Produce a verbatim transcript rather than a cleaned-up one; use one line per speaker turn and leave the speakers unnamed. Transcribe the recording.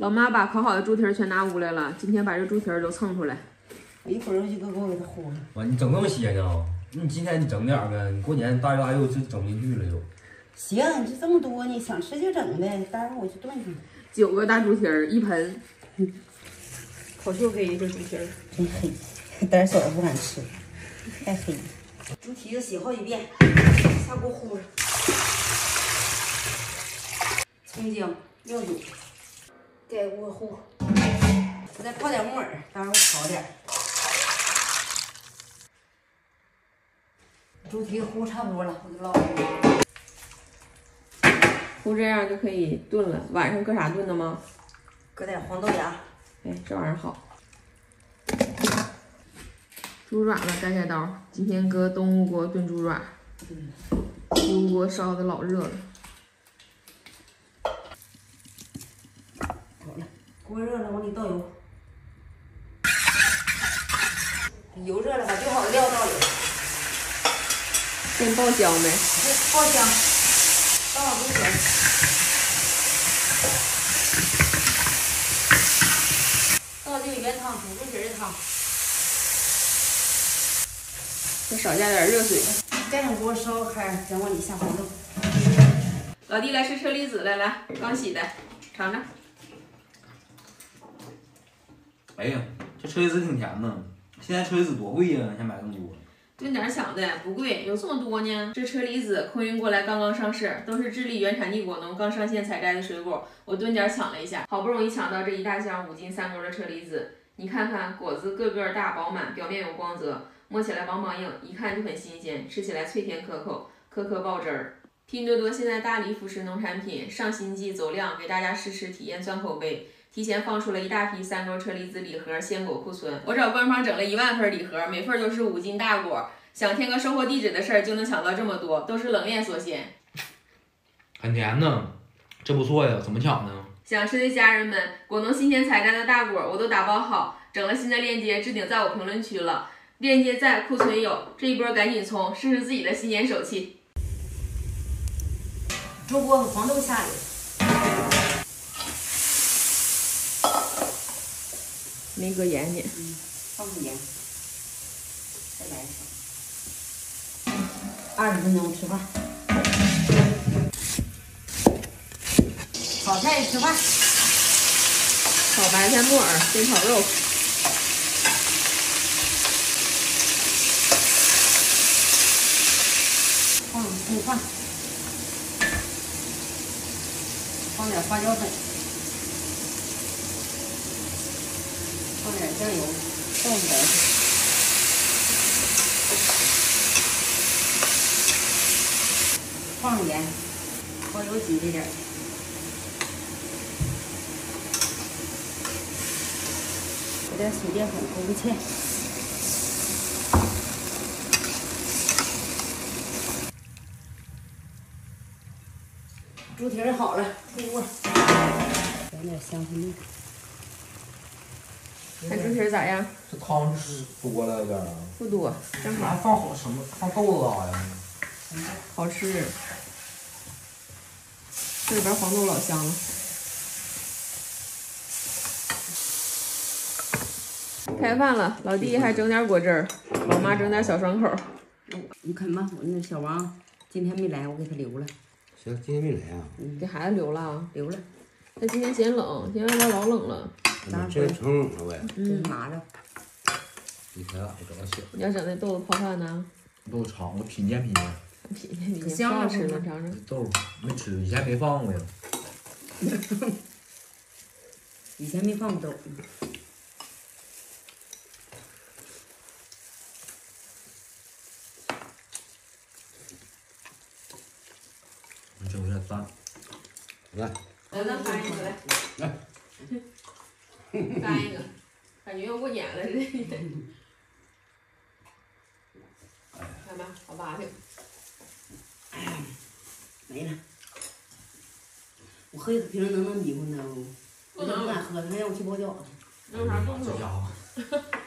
老妈把烤好的猪蹄儿全拿屋来了，今天把这猪蹄儿都蹭出来。
我一会儿就给我给它烀了。
哇，你整那么些呢？你今天你整点呗，你过年大鱼大肉就整进去了又。
行，这这么多呢，想吃就整呗，待会儿我去炖上。
九个大猪蹄儿，一盆。嗯，烤黢黑这猪蹄儿
真黑，胆小不敢吃，太黑了。猪蹄子洗好几遍，下锅烀着。葱姜料酒，盖锅烀。我再泡点木耳，待会儿我炒点。猪蹄烀差不多了，我就捞了。
烀这样就可以炖了。晚上搁啥炖的吗？
搁点黄豆芽。
哎，这玩意儿好。猪爪子改改刀，今天搁动物锅炖猪爪。嗯，油锅烧的老热了。
好了，锅热了，往里倒油。油热了，把炖好的料倒里。
先爆香呗。
爆香，倒上猪蹄儿。倒这个原汤，煮猪蹄儿的汤。
再少加点热水。
盖上锅烧开，再往里下黄豆。
老弟来吃车厘子来，来，刚洗的，尝尝。
哎呀，这车厘子挺甜的。现在车厘子多贵呀，还买这么多。
炖点小的不贵，有这么多呢。这车厘子空运过来刚刚上市，都是智利原产地果农刚上线采摘的水果，我蹲点抢了一下，好不容易抢到这一大箱五斤三勾的车厘子。你看看果子个个大饱满，表面有光泽，摸起来梆梆硬，一看就很新鲜，吃起来脆甜可口，颗颗爆汁儿。拼多多现在大力扶持农产品，上新季走量，给大家试吃体验钻口碑。提前放出了一大批三勾车厘子礼盒鲜果库存，我找官方整了一万份礼盒，每份都是五斤大果。想填个收货地址的事儿就能抢到这么多，都是冷链所鲜。
很甜呢，这不错呀，怎么抢呢？
想吃的家人们，果农新鲜采摘的大果我都打包好，整了新的链接置顶在我评论区了，链接在，库存有，这一波赶紧冲，试试自己的新年手气。
猪锅和黄豆下里。
没搁盐呢，
嗯，放上盐，再来一勺。二十分钟吃饭。炒菜吃饭。
炒白菜木耳，先炒肉。
放葱蒜，放点花椒粉。放点酱油，倒一点，放上盐，花油挤这点，给点水淀粉勾个芡，猪蹄儿好了，出锅，整点香椿面。
看猪蹄咋样？
这汤是多了点儿啊。
不多，正好。
还放好什么？放豆子啥呀？
好吃。这里边黄豆老香了。开饭了，老弟还整点果汁儿，老妈整点小爽口。
你啃吧，我那小王今天没来，我给他留了。
行，今天没来啊？
嗯，给孩子留了啊，
留了。
他今天嫌冷，今天外边老冷了。
那这成冷了呗。
嗯，拿着。
你看咋整小？
你要整那豆子泡饭呢？
豆子尝，我品鉴品鉴。
品鉴品鉴，
香了
吃了，尝尝。
豆没吃，以前没放过呀。
以前没放过豆。
你整点蛋。
来。
来，咱翻一个来。
来。
翻一个，感觉要过年了似的。看吧，好拔挺。
哎呀，没了。我喝一瓶能能迷糊呢，我都不敢喝，他让我去包饺子。
那有啥动手？
这家伙。